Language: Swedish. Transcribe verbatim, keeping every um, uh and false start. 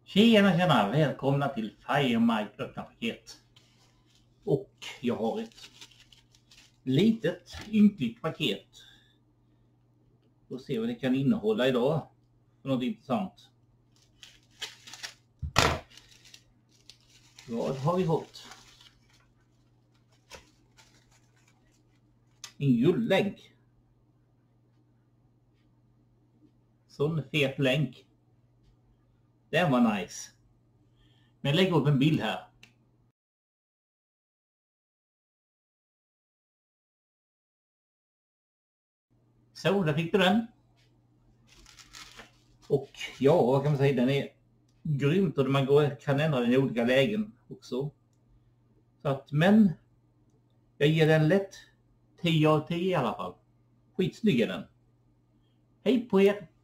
Tjena tjena, välkomna till FireMike öppna paket. Och jag har ett litet ynkligt paket. Får se vad det kan innehålla idag för något intressant. Vad har vi fått? En guldlänk. Sån fet länk. Den var nice. Men lägg upp en bild här. Så, där fick du den. Och ja, vad kan man säga? Den är grymt och man går, kan ändra den i olika lägen också. Så att, men jag ger den lätt tio av tio i alla fall. Skitsnygg är den. Hej på er!